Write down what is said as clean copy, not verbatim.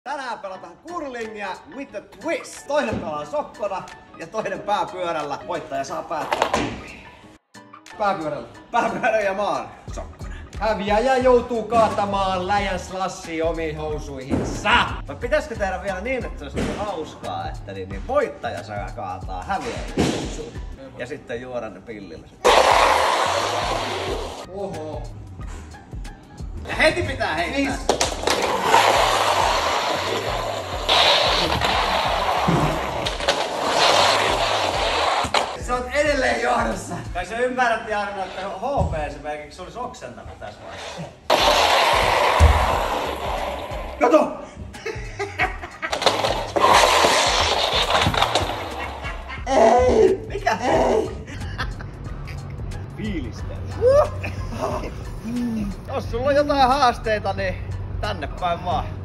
Tänään pelataan curlingia with a twist. Toinen pelaa sokkona ja toinen pääpyörällä. Voittaja saa päättää. Pääpyörällä. Pääpyörä ja maan sokkona. Häviäjä joutuu kaatamaan läjän slassia omiin housuihinsa. Vai pitäisikö tehdä vielä niin, että se olisi hauskaa, että niin voittaja saa kaataa häviäjä housuihin. Ja sitten juoda ne pillillä. Oho. Ja heti pitää heittää. Sä oot edelleen johdossa. Kai sä ymmärrät, Jarno, että HP esimerkiksi olisi oksentanut tässä vaiheessa. Kato! Ei! Mikä? Ei! Fiilistely. Jos sulla on jotain haasteita, niin tänne päin vaan.